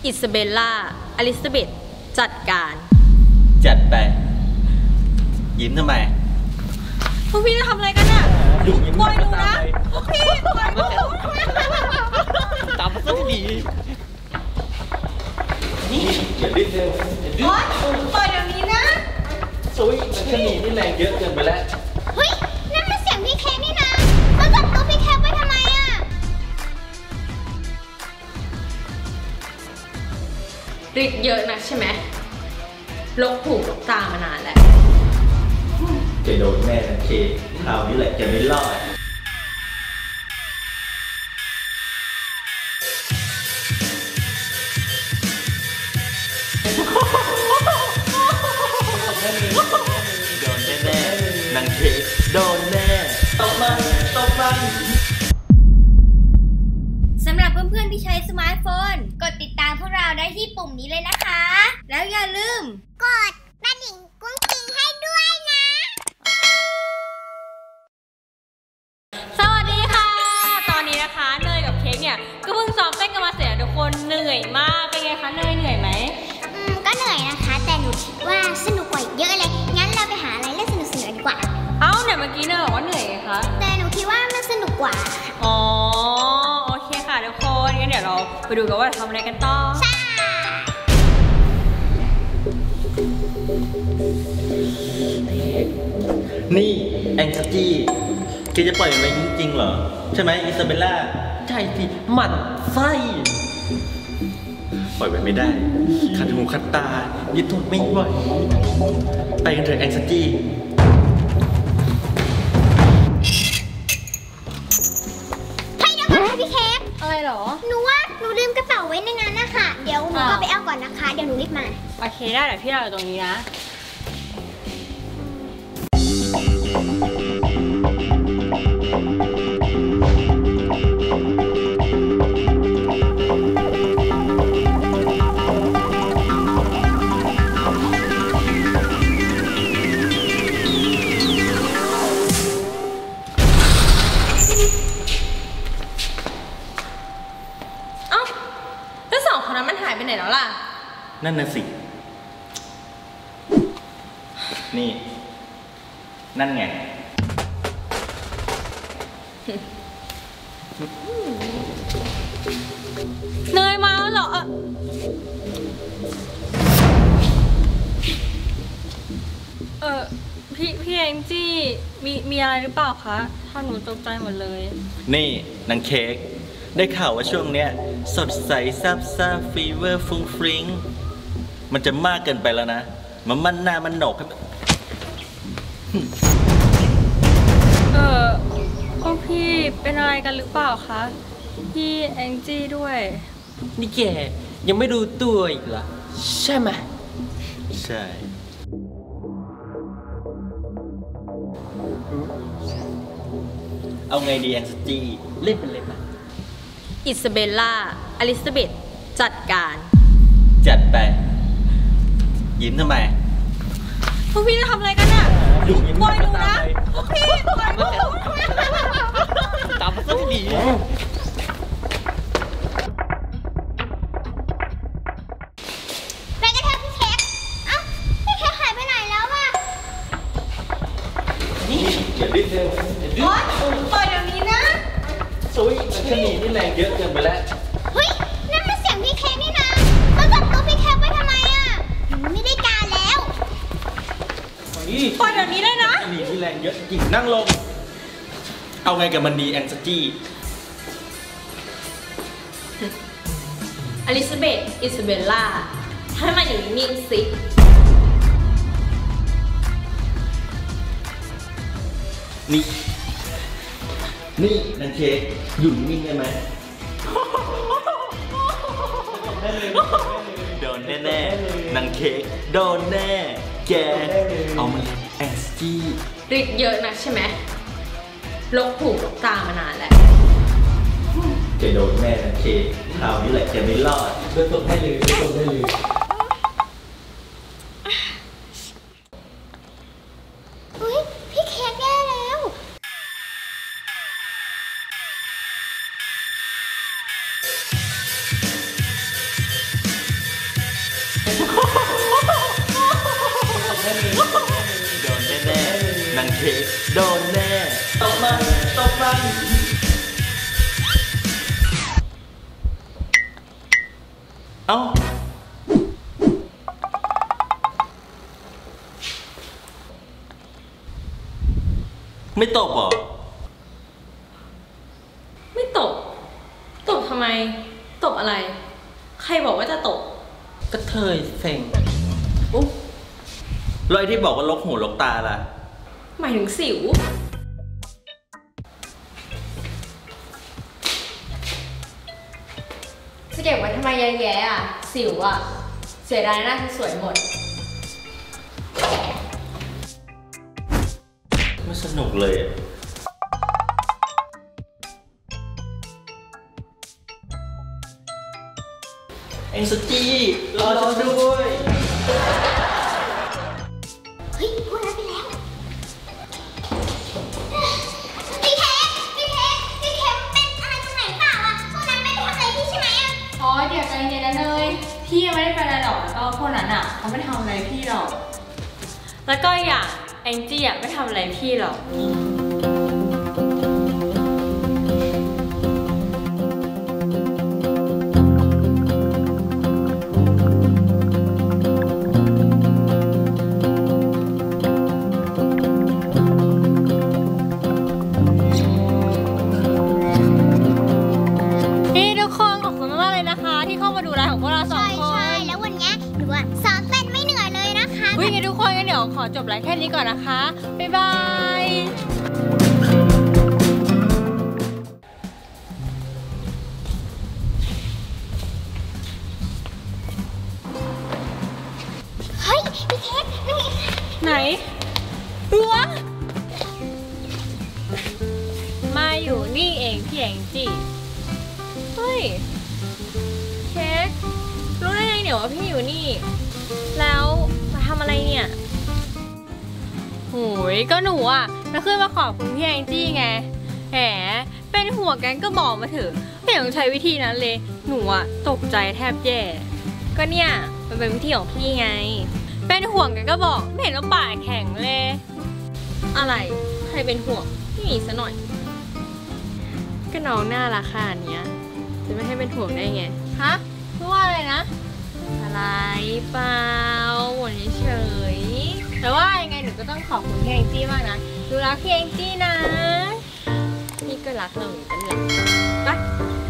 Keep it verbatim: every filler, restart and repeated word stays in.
อิซาเบลล่าอลิซาเบธจัดการจัดไปยิ้มทำไมพวกพี่จะทำอะไรกันเนี่ยดูยิ้มปล่อยดูนะพวกพี่ปล่อยดูตามมาซะดีนี่อย่าดิ้นเร็วโอ๊ยปล่อยเดี๋ยวนี้นะซุยมันขนีนี่แรงเยอะเกินไปแล้วเฮ้ยนั่นมันเสียงพี่เค้กนี่นะแล้วจับตัวพี่เค้กไว้ทำไมอ่ะริกเยอะนะใช่ไหมลกหูลกตามานานแล้วจะโดนแม่ทันทีคราวนี้แหละจะไม่รอดโดนแน่ๆนางเค้กโดนแน่ตบมันตบมันสำหรับเพื่อนๆที่ใช้สมาร์ทโฟนกดติดตามพวกเราได้ที่ปุ่มนี้เลยนะคะแล้วอย่าลืมกดกระดิ่งกุ้งกิ้งให้ด้วยนะสวัสดีค่ะตอนนี้นะคะเนยกับเค้กเนี่ยก็เพิ่งซ้อมเต้นกันมาเสร็จทุกคนเหนื่อยมากเป็นไงคะเนยเหนื่อยไหมอืมก็เหนื่อยนะคะแต่หนูคิดว่าสนุกกว่าเยอะเลยงั้นเราไปหาอะไรเล่นสนุกๆดีกว่าเอ้าเนี่ยเมื่อกี้เนยบอกว่าเหนื่อยไงคะแต่หนูคิดว่ามันสนุกกว่าอ๋อโอเคค่ะทุกคนงั้นเดี๋ยวเราไปดูกันว่าทำอะไรกันต่อใช่นี่แองจี้แกจะปล่อยมันจริงๆเหรอใช่ไหมอิซาเบลล่าใช่สิหมั่นไส้ปล่อยไว้ไม่ได้ขัดหูขัดตายึดทนไม่ไหวไปกันเถอะแองจี้ให้เดี๋ยวก่อนค่ะพี่เค้กอะไรหรอหนูว่าหนูลืมกระเป๋าไว้ในนั้นนะคะเดี๋ยวหนูก็ไปเอาก่อนนะคะเดี๋ยวหนูรีบมาโอเคได้เดี๋ยวพี่รออยู่ตรงนี้นะไปไหนแล้วล่ะนั่นน่ะสินี่นั่นไงเนยมาแล้วเหรอเออพี่พี่แองจี้มีมีอะไรหรือเปล่าคะถ้าหนูตกใจหมดเลยนี่นางเค้กได้ข่าวว่าช่วงเนี้ยสดใสซับซ่าฟีเวอร์ฟุ้งฟริ้งมันจะมากเกินไปแล้วนะมันมันหน้ามันหนกเออพวกพี่เป็นอะไรกันหรือเปล่าคะพี่แองจี้ด้วยนี่แกยังไม่รู้ตัวอีกเหรอใช่ไหมใช่เอาไงดีแองจี้เล่นเป็นเลยปะอิซาเบลล่าอลิซาเบธจัดการจัดไปยิ้มทำไมพวกพี่จะทำอะไรกันเนี่ยดูยิ้มปล่อยดูนะพวกพี่ปล่อยดูตามมาซะดีไปกันเถอะพี่เค้กเอ้าพี่เค้กหายไปไหนแล้ววะนี่อย่าดิ้นเร็วโอ๊ยปล่อยเดี๋ยวนี้นะซุยมันขนีนี่แรงเยอะเกินไปแล้วเฮ้ยนั่นมันเสียงพี่เค้กนี่นะแล้วจับตัวพี่เค้กไว้ทำไมอ่ะไม่ได้การแล้วปล่อยเดี๋ยวนี้เลยนะขนีนี่แรงเยอะจริงนั่งลงเอาไงกับมันดีแองจี้อลิซาเบธอิซาเบลล่าให้มาอยู่นิ่งๆสินี่นี่นางเค้กหยุดนิ่งได้ไหมโดนแน่ๆนางเค้กโดนแน่แกเอามาแองจี้ริกเยอะนะใช่ไหมลกหูลกตามานานแล้วจะโดนแม่นางเค้กคราวนี้แหละจะไม่รอดโดนตบให้เลยโดนตบให้เลยเฮ้ยพี่เค้กแย่แล้วนางเค้กโดนแน่ตบมันตบมันเอ้าไม่ตบเหรอไม่ตบตบทำไมตบอะไร ใครบอกว่าจะตบก็เธอเซ็งอุ๊บแล้วไอ้ที่บอกว่าลกหูลกตาล่ะหมายถึงสิวจะเก็บไว้ทำไมแย่ๆอ่ะสิวอ่ะเสียดายหน้าสวยหมดไม่สนุกเลยเอ็งสจี้รอฉันด้วยเฮ้ยพูดแล้วไปแล้วพี่เค้กพี่เค้กพี่เค้กเป็นอะไรตรงไหนเปล่าอ่ะพวกนั้นไม่ได้ทำอะไรพี่ใช่ไหมอ่ะอ๋อเดี๋ยวใจเย็นนะเนยพี่ยังไม่ได้เป็นอะไรหรอกแล้วก็พวกนั้นอ่ะเขาไม่ทำอะไรพี่หรอกแล้วก็อย่างแองจี้อ่ะไม่ทำอะไรพี่หรอกขอจบไลฟ์แค่นี้ก่อนนะคะ บ๊ายบายเฮ้ยพี่เค้กนี่ไหนตัวมาอยู่นี่เองพี่แองจี้เฮ้ยเค้กรู้ได้ไงเนี่ยว่าพี่อยู่นี่แล้วมาทำอะไรเนี่ยโหยก็หนูอ่ะจะขึ้นมาขอบคุณพี่แองจี้ไงแหมเป็นหัวแกงก็บอกมาเถอะไม่ต้องใช้วิธีนั้นเลยหนูอ่ะตกใจแทบแย่ก็เนี่ยมันเป็นวิธีของพี่ไงเป็นห่วงกันก็บอกไม่เห็นว่าปากแข็งเลยอะไรใครเป็นห่วงพี่ซะหน่อยก็น้องน่ารักขนาดเนี้ยจะไม่ให้เป็นห่วงได้ไงฮะพูดว่าอะไรนะอะไรเปล่าหมดเฉยแต่ว่ายังไงหนูก็ต้องขอบคุณพี่แองจี้มากนะดูรักพี่แองจี้นะพี่ก็รักเราเหมือนกันแหละไป